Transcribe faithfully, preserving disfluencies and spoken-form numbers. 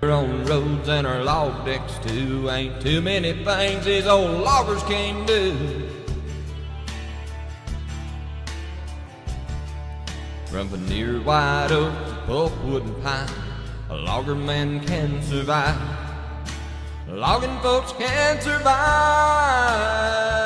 On roads and our log decks too, ain't too many things these old loggers can do. From veneer white oak to pulpwood and pine, a logger man can survive. Logging folks can survive.